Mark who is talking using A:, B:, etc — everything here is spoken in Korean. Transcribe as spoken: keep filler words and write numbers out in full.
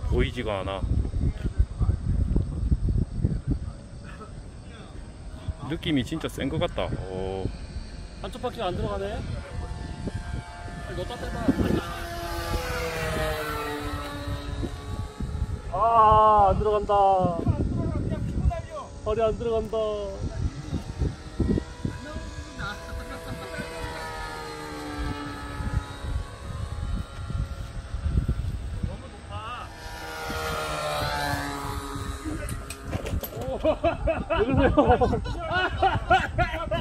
A: 보이지가 않아. 느낌이 진짜 센 것 같다. 오.
B: 한쪽 바퀴가 안 들어가네. 넣었다 떼봐. 아, 안 들어간다. 허리 안 들어간다. 왜 그러세요?